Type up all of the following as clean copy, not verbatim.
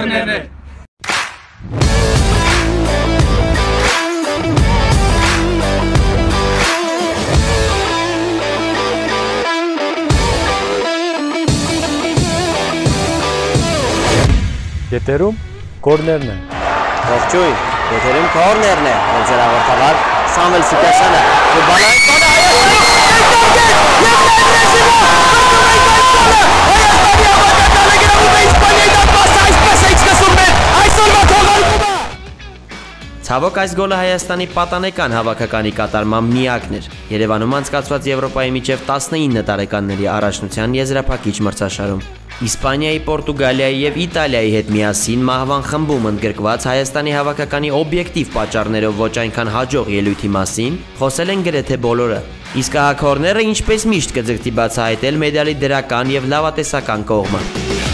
կորներներ։ Եթերում կորներն է։ Ողջույն, եթերում կորներն է, ոնց էր հաղորդավար Սամվել Սիկասյանը, ֆուտբոլային Ցավոք այս գոլը Հայաստանի պատանեկան հավաքականի կատարման միակն էր։ Երևանում անցկացված Եվրոպայի միջև 19 տարեկանների առաջնության եզրափակիչ մրցաշարում։ Իսպանիայի, Պորտուգալիայի եւ Իտալիայի հետ միասին մահվան խմբում ընդգրկված Հայաստանի հավաքականի օբյեկտիվ պատճառներով ոչ այնքան հաջող ելույթի մասին խոսել են գրեթե բոլորը։ Իսկ հակորները ինչպես միշտ կձգտի բացահայտել մեդալի դրական եւ լավատեսական կողմը։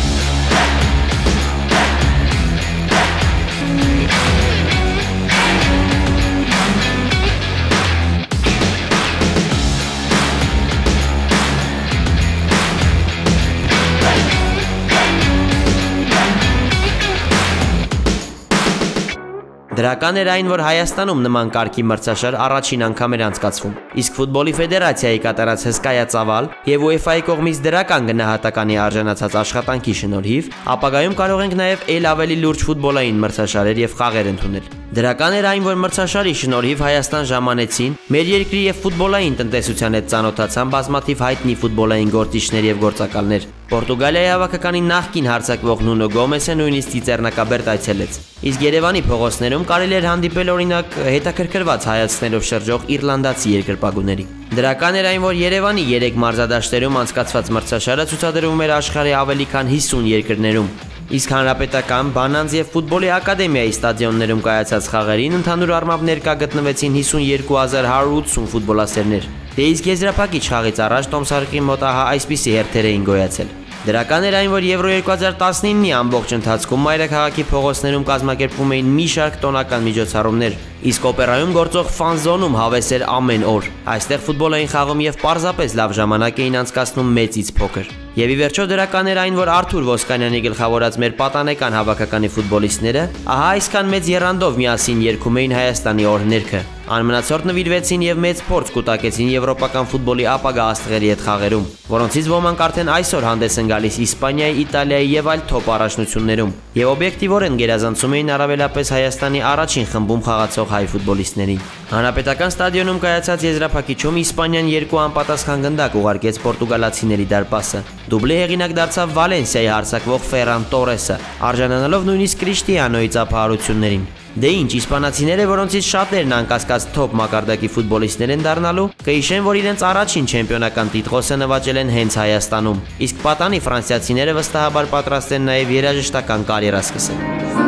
Դրական էր այն, որ Հայաստանում նման կարգի մրցաշար առաջին անգամ էր անցկացվում, իսկ ֆուտբոլի ֆեդերացիայի կատարած հսկայածավալ եւ UEFA-ի կողմից դրական գնահատականի արժանացած աշխատանքի շնորհիվ ապագայում կարող ենք նաեւ ել ավելի լուրջ ֆուտբոլային մրցաշարեր եւ խաղեր ընդունել։ Դրական էր այն, որ մրցաշարի շնորհիվ Հայաստան ժամանեցին մեր երկրի եւ ֆուտբոլային տնտեսության հետ ծանոթացան բազմաթիվ հայտնի ֆուտբոլային գործիչներ եւ գործակալներ։ Պորտուգալիայի հավաքականի նախկին հարձակվող Նունո Գոմեսը նույնիսկ Ծիծեռնակաբերդ այցելեց։ Իսկ Երևանի փողոցներում կարելի էր հանդիպել օրինակ հետաքրքրված հայացքներով շրջող իռլանդացի երկրպագուների։ Դրական էր այն, որ Երևանի 3 մարզադաշտերում անցկացված մրցաշարը ցուցադրվում էր աշխարհի ավելի քան 50 երկրներում։ Իսկ հանրապետական, Բանանձ եւ ֆուտբոլի ակադեմիայի ստադիոններում կայացած խաղերին ընդհանուր առմամբ ներկա գտնվեցին 52180 ֆուտբոլասերներ։ Դե իսկ եզրափակիչ խաղից առաջ Տոմսարքի մոտ ահա այսպիսի հերթեր էին գոյացել։ Դրական էր այն, որ Եվրո 2019-ի ամբողջ ընթացքում մայրաքաղաքի փողոցներում կազմակերպվում էին մի շարք տոնական միջոցառումներ, իսկ օպերայում գործող ֆանզոնում հավես էր ամեն օր։ Այստեղ ֆուտբոլ էին խաղում եւ պարզապես լավ ժամանակ էին անցկացնում մեծից փոքր։ Եվ ի վերջո դրական էր այն, որ Արթուր Ոսկանյանի գլխավորած մեր պատանեկան հավաքականի ֆուտբոլիստները ահա այսքան մեծ եռանդով միասին երգում էին Հայաստանի օրհներգը։ Անմնացորդ նվիրվեցին եւ մեծ փորձ կուտակեցին եվրոպական ֆուտբոլի ապագա աստղերի հետ խաղերում, որոնցից ոմանք արդեն այսօր հանդես են գալիս Իսպանիայի, Իտալիայի եւ այլ թոփ առաջնություններում, եւ օբյեկտիվորեն գերազանցում էին առավելապես Հայաստանի առաջին խմբում խաղացող հայ ֆուտբոլիստներին։ Հանրապետական ստադիոնում կայացած եզրափակիչում Իսպանիան 2 անպատասխան գնդակ ուղարկեց պորտուգալացիների դարպասը։ Դուբլի հեղինակ դարձավ Վալենսիայի հարձակվող Ֆերան Տորեսը, արժանանալով նույնիսկ Կրիշտիանոյի ծափահարություններին։ Դե ինչ, իսպանացիները, որոնցից շատերն անկասկած թոփ մակարդակի ֆուտբոլիստներ են դառնալու, կհիշեն, որ իրենց առաջին չեմպիոնական տիտղոսը նվաճել են հենց Հայաստանում, իսկ պատանի ֆրանսիացիները վստահաբար պատրաստ են նաև երաժշտական կարիերա սկսել։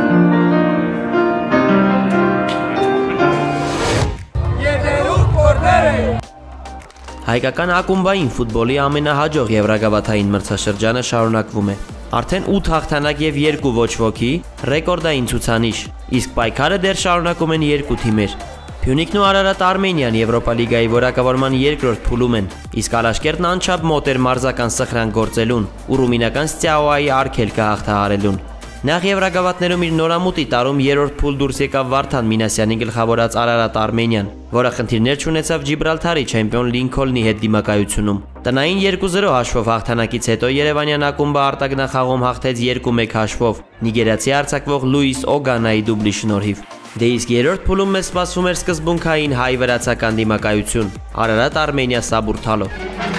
Հայկական ակումբային ֆուտբոլի ամենահաջող եվրագավաթային մրցաշրջանը շարունակվում է։ Արդեն 8 հաղթանակ եւ 2 ոչ ոքի, ռեկորդային ցուցանիշ, իսկ պայքարը դեռ շարունակում են 2 թիմեր։ Փյունիկն ու Արարատ Արմենիան Եվրոպա լիգայի որակավորման երկրորդ փուլում են, իսկ Ալաշկերտն անչափ մոտ էր մարզական սխրանք գործելուն ու ռումինական Ստեաուայի արգելքը հաղթահարելուն։ Նախ եվրագավաթներում իր նորամուտի տարում երրորդ փուլ դուրս եկավ Վարդան Մինասյանի գլխավորած Արարատ Արմենիան, որը խնդիրներ չունեցավ Ջիբրալթարի չեմպիոն Լինքոլնի հետ դիմակայությունում։ Տնային 2-0 հաշվով հաղթանակից հետո երևանյան ակումբը արտագնախաղում հաղթեց 2-1 հաշվով նիգերիացի արձակվող Լուիս Օգանայի դուբլի շնորհիվ։ Դե իսկ երրորդ փուլում մեզ սպասվում էր սկզբունքային հայ-վրացական դիմակայություն՝ Արարատ Արմենիա Սաբուրթալո։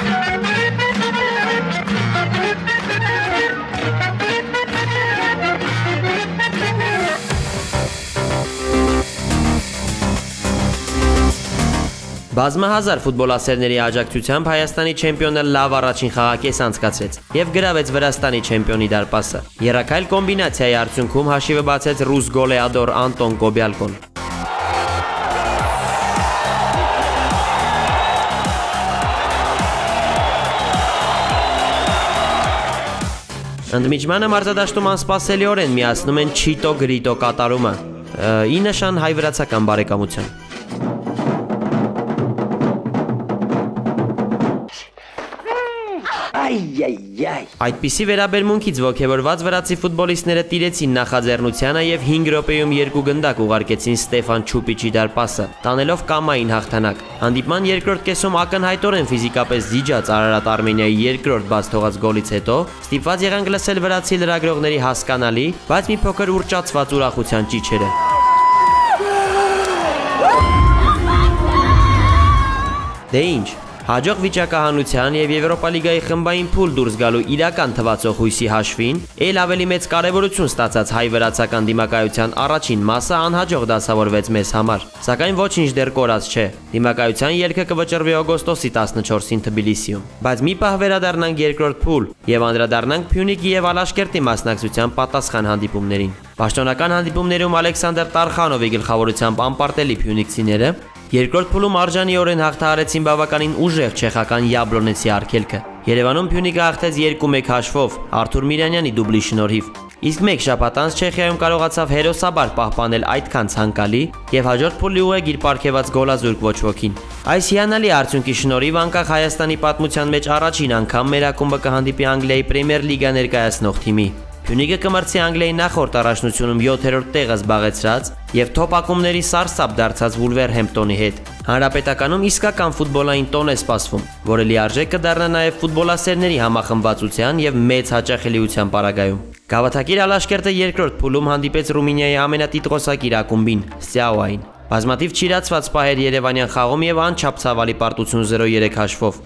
Բազմահազար ֆուտբոլասերների աջակցությամբ Հայաստանի չեմպիոնը լավ առաջին խաղակես անցկացրեց եւ գրավեց Վրաստանի չեմպիոնի դարպասը։ Եռակայլ կոմբինացիայի արդյունքում հաշիվը բացեց ռուս գոլեադոր Անտոն Կոբյալկոն։ Ընդմիջմանը մարզադաշտում անսպասելիորեն միացնում են Չիտո Գրիտո կատարումը՝ ի նշան հայ-վրացական բարեկամության։ Այդպիսի վերաբերմունքից ոգևորված վրացի ֆուտբոլիստները տիրեցին նախաձեռնությանը եւ 5 րոպեում 2 գնդակ ուղարկեցին Ստեֆան Չուպիչի դարպասը, տանելով կամային հաղթանակ։ Հանդիպման երկրորդ կեսում ակնհայտորեն ֆիզիկապես զիջած Արարատ Արմենիայի երկրորդ բաց թողած գոլից հետո ստիպված եղանք լսել վրացի լրագրողների հասկանալի, բայց մի փոքր ուռճացված ուրախության ճիչերը։ Դե ինչ, հաջող վիճակահանության եւ Եվրոպա լիգայի խմբային փուլ դուրս գալու իրական թվացող հույսի հաշվին, ել ավելի մեծ կարևորություն ստացած հայ-վրացական դիմակայության առաջին մասը անհաջող դասավորվեց մեզ համար, սակայն ոչինչ դեռ կորած չէ։ Դիմակայության ելքը կվճռվի օգոստոսի 14-ին Թբիլիսիում։ Բայց մի պահ վերադառնանք երկրորդ փուլ եւ անդրադառնանք Փյունիկի եւ Ալաշկերտի մասնակցության պատասխան հանդիպումներին։ Պաշտոնական հանդիպումներում Ալեքսանդր Տարխանովի գլխավորությամբ անպարտելի փյունիկցիները երկրորդ փուլում արժանիորեն հաղթահարեցին բավականին ուժեղ չեխական Յաբլոնեցի արգելքը։ Երևանում Փյունիկը հաղթեց 2-1 հաշվով Արթուր Միրյանյանի դուբլի շնորհիվ։ Իսկ մեկ շաբաթ անց Չեխիայում կարողացավ հերոսաբար պահպանել այդքան ցանկալի եւ հաջորդ փուլի ուղեգիր պարգեւած գոլազուրկ ոչ ոքին։ Այս հիանալի արդյունքի շնորհիվ անկախ Հայաստանի պատմության մեջ առաջին անգամ մեր ակումբը կհանդիպի Անգլիայի Պրեմիեր լիգա ներկայացնող թիմի։ Փյունիկը կմրցի Անգլիայի նախորդ առաջնությունում 7-րդ տեղը զբաղեցրած եւ թոփ ակումբների սարսափ դարձած Վուլվերհեմպտոնի հետ։ Հանրապետականում իսկական ֆուտբոլային տոն է սպասվում, որը լիարժեք կդառնա նաեւ ֆուտբոլասերների համախմբվածության եւ մեծ հաճախելիության պարագայում։ Գավաթակիր Ալաշկերտը երկրորդ փուլում հանդիպեց Ռումինիայի ամենատիտղոսակիր ակումբին՝ Սյաուային։ Բազմաթիվ չիրացված պահեր Երևանյան խաղում եւ անչափ ցավալի պարտություն 0-3 հաշվով։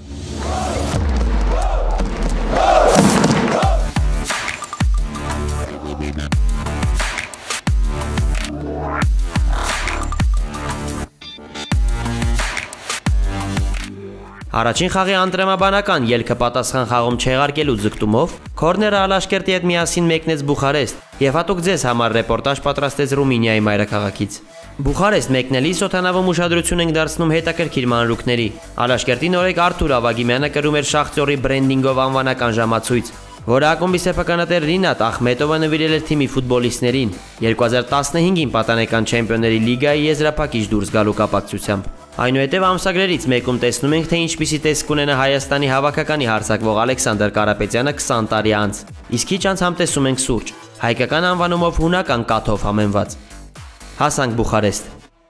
Առաջին խաղի անտրամաբանական ելքը պատասխան խաղում չեղարկելու ձգտումով քորները Ալաշկերտի հետ միասին մեկնեց Բուխարեստ եւ հատուկ ձեզ համար ռեպորտաժ պատրաստեց Ռումինիայի մայրաքաղաքից։ Բուխարեստ մեկնելիս օդանավում ուշադրություն ենք դարձնում հետաքրքիր մանրուքների։ Ալաշկերտի նորեկ Արթուր Ավագիմյանը կրում էր Շախտյորի բրենդինգով անվանական ժամացույց, որը ակումբի սեփականատեր Ռինատ Ախմետովը նվիրել էր թիմի ֆուտբոլիստներին 2015-ին պատանեկան չեմպիոնների լիգայի եզրափակիչ դուրս գալու կապակցությամբ։ Այնուհետև ամսագրերից մեկում տեսնում ենք, թե ինչպիսի տեսք կունենա Հայաստանի հավաքականի հարձակվող Ալեքսանդր Կարապետյանը 20 տարի անց։ Իսկ քիչ անց համտեսում ենք սուրճ, հայկական անվանումով հունական կաթով համեմված։ Հասանք Բուխարեստ։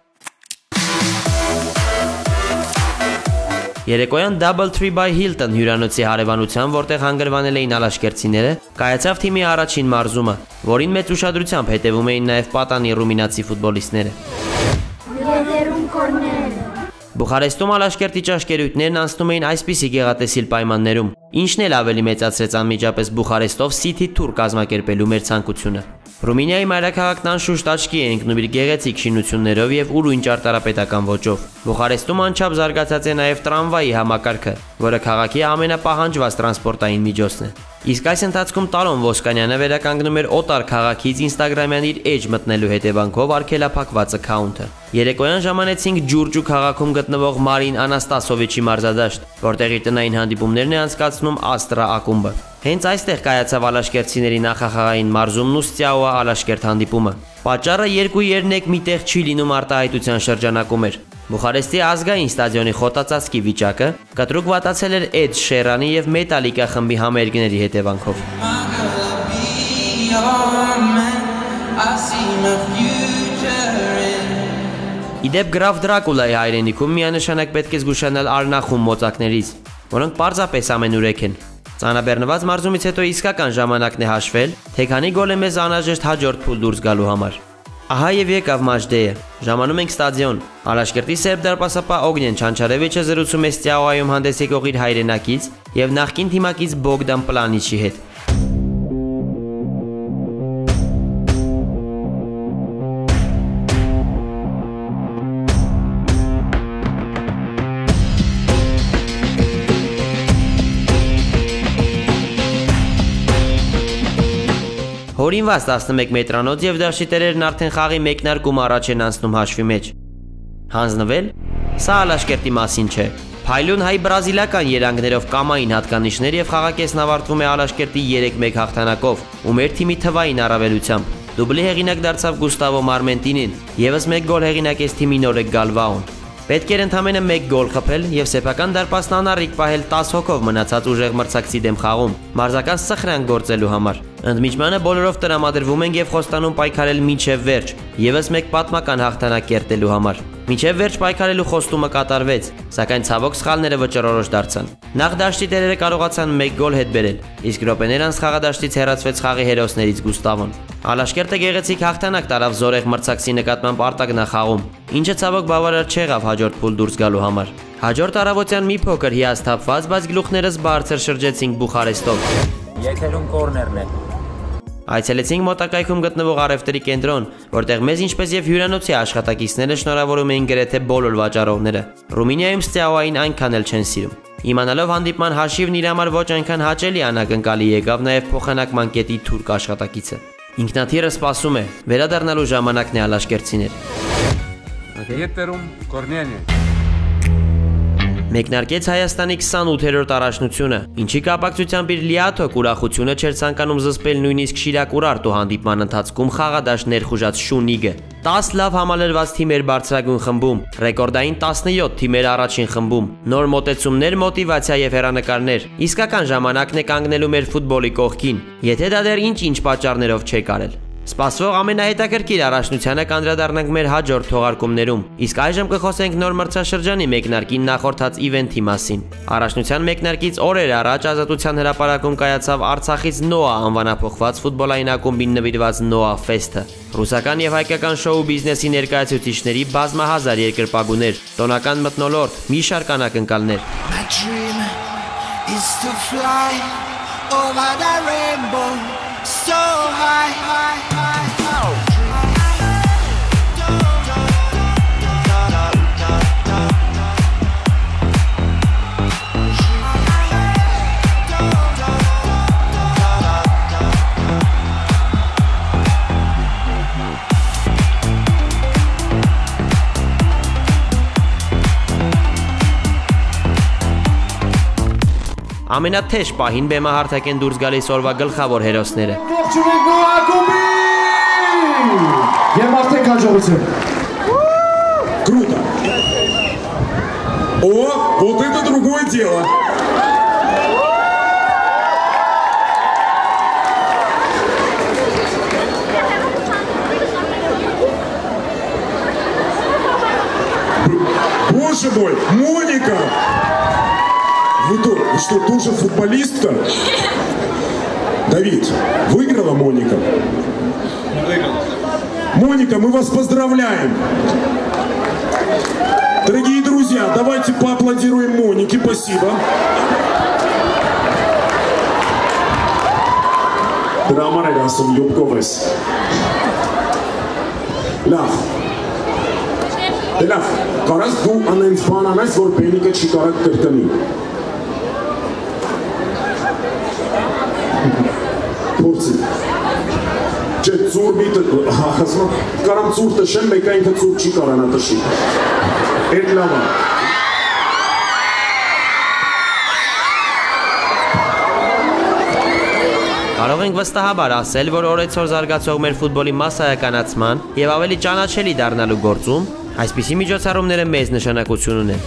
Երեկոյան Double Tree by Hilton հյուրանոցի հարևանության, որտեղ հանգրվանել էին ալաշկերտցիները, կայացավ թիմի առաջին մարզումը, որին մեծ ուշադրությամբ հետևում էին նաև պատանի ռումինացի ֆուտբոլիստները։ Բուխարեստում Ալաշկերտի ճաշկերույթներն անցնում էին այսպիսի գեղատեսիլ պայմաններում, ինչն էլ ավելի մեծացրեց անմիջապես Բուխարեստով City Tour կազմակերպելու մեր ցանկությունը։ Ռումինիայի մայրաքաղաքն անշուշտ աչքի է ընկնում իր գեղեցիկ շինություններով եւ ուրույն ճարտարապետական ոճով։ Բուխարեստում անչափ զարգացած է նաեւ տրամվայի համակարգը, որը քաղաքի ամենապահանջված տրանսպորտային միջոցն է։ Իսկ այս ընթացքում Տարոն Ոսկանյանը վերականգնում էր օտար քաղաքից Instagram-յան իր էջ մտնելու հետևանքով արգելափակված account-ը։ Երեկոյան ժամանեցինք Ջուրջու քաղաքում գտնվող Մարին Անաստասովիչի մարզադաշտ, որտեղ իր տնային հանդիպումներն է անցկացնում Աստրա ակումբը։ Հենց այստեղ կայացավ ալաշկերտցիների նախախաղային մարզումն ու Ստյաուա Ալաշկերտ հանդիպումը։ Պատճառը 2-3 միտեղ չի լինում արտահայտության շրջանակում էր։ Բուխարեստի ազգային ստադիոնի խոտածածկի վիճակը կտրուկ վատացել էր Էդ Շերանի եւ Մետալիկա խմբի համերգների հետևանքով։ Իդեպ Գրաֆ Դրակուլայի հայրենիքում միանշանակ պետք է զգուշանալ Արնախում մոծակներից, որոնք պարզապես ամենուրեք են։ Ծանրաբեռնված մարզումից հետո իսկական ժամանակն է հաշվել, թե քանի գոլ է մեզ անհրաժեշտ հաջորդ փուլ դուրս գալու համար։ Ահա եւ եկավ մաշդեը։ Ժամանում ենք ստադիոն։ Ալաշկերտի սերբ դարպասապահ Օգնեն Չանչարևիչը զրուցում է Ստյաուայում հանդես եկող իր հայրենակից եւ նախկին թիմակից Բոգդան Պլանիչի հետ։ Հորինված 11 մետրանոց եւ դաշտերերն արդեն խաղի մեկնարկում առաջ են անցնում հաշվի մեջ։ Հանձնվել, սա Ալաշկերտի մասին չէ։ Փայլուն հայ-բրազիլական երանգներով կամային հատկանիշներ եւ խաղակեսն ավարտվում է Ալաշկերտի 3-1 հաղթանակով ու մեր թիմի թվային առավելությամբ։ Դուբլի հեղինակ դարձավ Գուստավո Մարմենտինին, եւս մեկ գոլ հեղինակեց թիմի նորեկ Գալվաոն։ Պետք էր ընդամենը 1 գոլ խփել եւ սեփական դարպասն անառիկ պահել 10 հոգով մնացած ուժեղ մրցակցի դեմ խաղում, մարզական սխրանք գործելու համար։ Ընդմիջմանը բոլորով տրամադրվում են եւ խոստանում պայքարել մինչեւ վերջ, եւս մեկ պատմական հաղթանակ կերտելու համար։ Մինչև վերջ պայքարելու խոստումը կատարվեց, սակայն ցավոք սխալները վճռորոշ դարձան։ Նախ դաշտի տերերը կարողացան 1 գոլ հետ բերել, իսկ րոպեներ անց խաղադաշտից հեռացվեց խաղի հերոսներից Գուստավոն։ Ալաշկերտը գեղեցիկ հաղթանակ տարավ զորեղ մրցակցի նկատմամբ արտագնախաղում, ինչը ցավոք բավարար չեղավ հաջորդ փուլ դուրս գալու համար։ Հաջորդ առավոտյան մի փոքր հիասթափված, բայց գլուխներս բարձր շրջեցինք Բուխարեստով։ Եթերում կորներն է։ Այցելեցինք մոտակայքում գտնվող առևտրի կենտրոն, որտեղ մեզ ինչպես եւ հյուրանոցի աշխատակիցները շնորհավորում էին գրեթե բոլոր վաճառողները։ Ռումինիայում ստեաուային այնքան էլ չեն սիրում։ Իմանալով հանդիպման հաշիվն իր համար ոչ այնքան հաճելի անակնկալի եկավ նաեւ փոխանակման կետի թուրք աշխատակիցը։ Ինքնաթիռը սպասում է, վերադառնալու ժամանակն է ալաշկերտցիներ։ Եթերում կորներն է։ Մեկնարկեց Հայաստանի 28-րդ առաջնությունը, ինչի կապակցությամբ իր լիաթոք ուրախությունը չէր ցանկանում զսպել նույնիսկ Շիրակ Ուրարտու հանդիպման ընթացքում խաղադաշտ ներխուժած Շունիգը։ 10 լավ համալրված թիմեր բարձրագույն խմբում, ռեկորդային 17 թիմեր առաջին խմբում, նոր մոտեցումներ, մոտիվացիա եւ հեռանկարներ։ Իսկական ժամանակն է կանգնելու մեր ֆուտբոլի կողքին, եթե դա դեռ ինչ-ինչ պատճառներով չէ կարել։ Սպասվող ամենահետաքրքիր առաջնությանը կանդրադառնանք մեր հաջորդ թողարկումներում, իսկ այժմ կխոսենք նոր մրցաշրջանի մեկնարկին նախորդած իվենթի մասին։ Առաջնության մեկնարկից օրեր առաջ Ազատության հրապարակում կայացավ Արցախից Նոա անվանափոխված ֆուտբոլային ակումբին նվիրված Նոա Ֆեստը։ Ռուսական եւ հայկական շոու բիզնեսի ներկայացուցիչների բազմահազար երկրպագուներ, տոնական մթնոլորտ, մի շարք անակնկալներ։ So high, high, high, high. Ամենաթեժ պահին բեմահարթակ են դուրս գալիս օրվա գլխավոր հերոսները։ Ողջունենք Նոա ակումբին! Եվ արդեն հաջողություն։ Круто. О, вот это другое дело. Боже мой, Моника! Вы что, тоже футболистка? Давид, выиграла Моника? Выиграла. Моника, мы вас поздравляем! Дорогие друзья, давайте поаплодируем Монике, спасибо. Դրաման էր ասում յուբկով ես։ Լավ։ Դե լավ, կարաս դու անենց բան անես, որ բենիկը չի կարակ կրտնի։ Փորձի։ Չէ, ծուր մի ասում, կարամ ծուր տշեմ, մեկա ինքը ծուր չի կարանա տշի։ Էդ լավ է։ Կարող ենք վստահաբար ասել, որ օրեցօր զարգացող մեր ֆուտբոլի մասսայականացման եւ ավելի ճանաչելի դառնալու գործում այսպիսի միջոցառումները մեծ նշանակություն ունեն։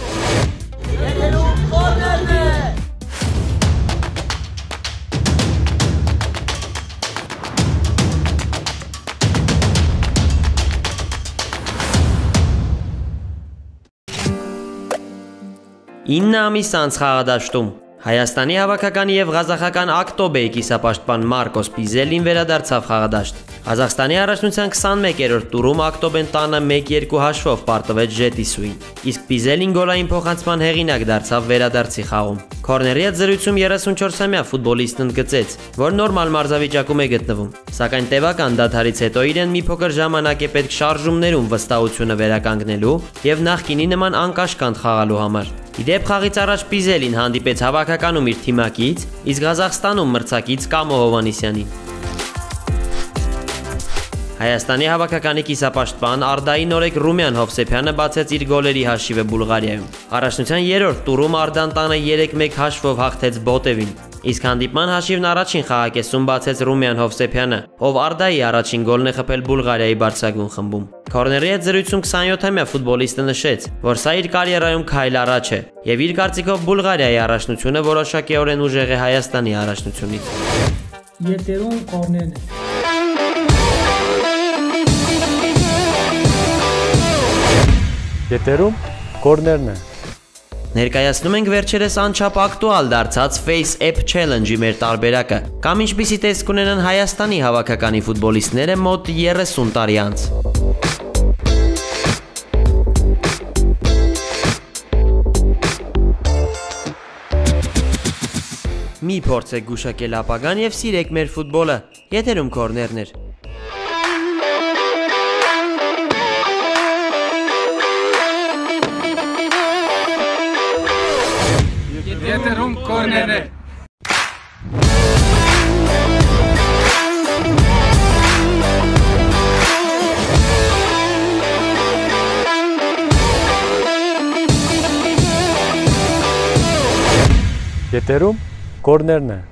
Ինը ամիս անց խաղադաշտում Հայաստանի հավաքականի եւ ղազախական Ակտոբեի կիսապաշտպան Մարկոս Պիզելին վերադարձավ խաղադաշտ։ Ղազախստանի առաջնության 21-րդ տուրում Ակտոբեն տանը 1-2 հաշվով պարտվեց Ժետիսուին, իսկ Պիզելին գոլային փոխանցման հեղինակ դարձավ վերադարձի խաղում։ Քորների հետ զրույցում 34-ամյա ֆուտբոլիստն ընդգծեց, որ նորմալ մարզավիճակում է գտնվում, սակայն տևական դադարից հետո իրեն մի փոքր ժամանակ է պետք շարժումներում վստահությունը վերականգնելու եւ նախկինի նման անկաշկանդ խաղալու համար։ Իդեպ խաղից առաջ Պիզելին հանդիպեց հավաքականում իր թիմակից, իսկ Ղազախստանում մրցակից Կամո Հովանիսյանին։ Հայաստանի հավաքականի կիսապաշտպան Արդայի Նորեկ Ռումյան Հովսեփյանը բացեց իր գոլերի հաշիվը Բուլղարիայում։ Առաջնության 3-րդ տուրում Արդան տանը 3-1 հաշվով հաղթեց Բոտևին։ Իսկ հանդիպման հաշիվն առաջին խաղակեսում բացեց Ռումիան Հովսեփյանը, ով Արդայի առաջին գոլն է խփել Բուլղարիայի բարձրագույն խմբում։ Քորների հետ զրույցում 27-ամյա ֆուտբոլիստը նշեց, որ սա իր կարիերայում քայլ առաջ է, եւ իր կարծիքով Բուլղարիայի առաջնությունը որոշակիորեն ուժեղ է Հայաստանի առաջնությունից։ Ետերում կորներն է։ Ետերում կորներն է։ Ներկայացնում ենք վերջերս անչափ ակտուալ դարձած Face App Challenge-ի մեր տարբերակը, կամ ինչպիսի տեսք ունենան Հայաստանի հավաքականի ֆուտբոլիստները մոտ 30 տարի անց։ Մի փորձեք գուշակել ապագան եւ սիրեք մեր ֆուտբոլը։ Եթերում կորներներ։ Եթերում կորներն է։ Ետերում կորներն է։